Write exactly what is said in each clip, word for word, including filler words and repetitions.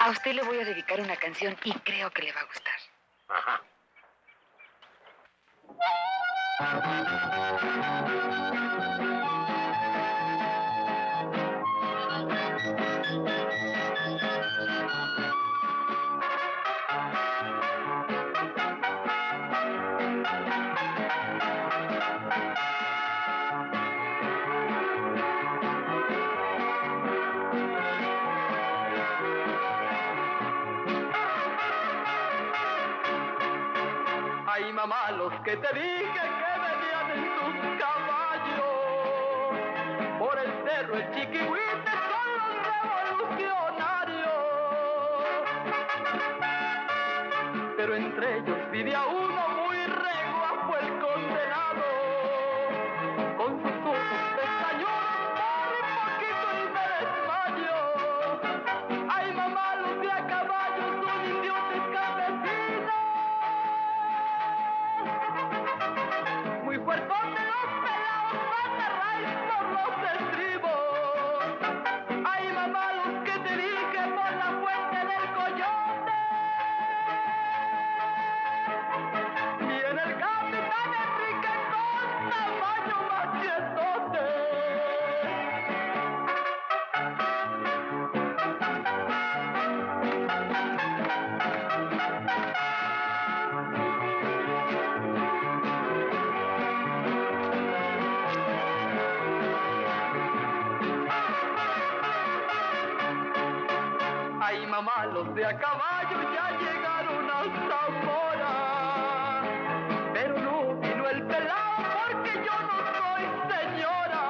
A usted le voy a dedicar una canción y creo que le va a gustar. Ajá. Ay, mamá, los que te dije que venían en tus caballos por el cerro el Chiquihuite son los revolucionarios, pero entre ellos pide a uno muy regua fue el condenado, con sus ojos pestañudos por un poquito y me desmayo. Ay, mamá, los de a caballo son idiotas campesinos, muy fuertotes los pelados, matarrayos por los estribos. Ay, mamá, los que te dije por la fuente del coyote. Viene el capitán Enrique con tamaño machetote. Ay, mamá, los de a caballo ya llegaron a Zamora, pero no vino el pelado porque yo no soy señora.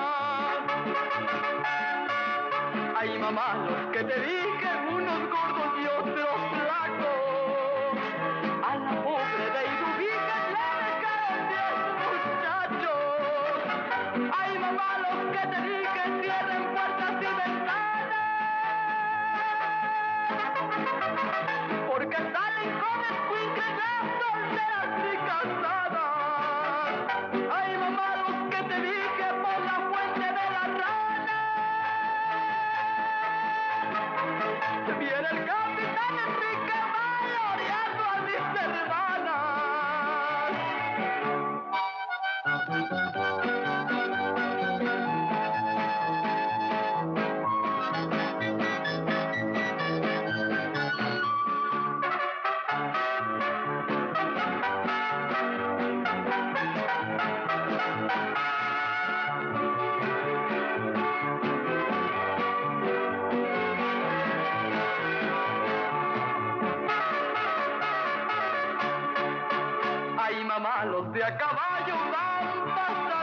Ay, mamá, los que te dije, unos gordos y otros flacos, a la pobre de Irubica le dejaron diez muchachos. Ay, mamá, los que te dije, cierren puertas y ventanas, porque salen con escuincles las solteras y casadas. Ay, mamá, los que te dije por la fuente de la rana. Viene el capitán Enrique valoreando a mis hermanas. Ay, mamá, los de a caballo van pasando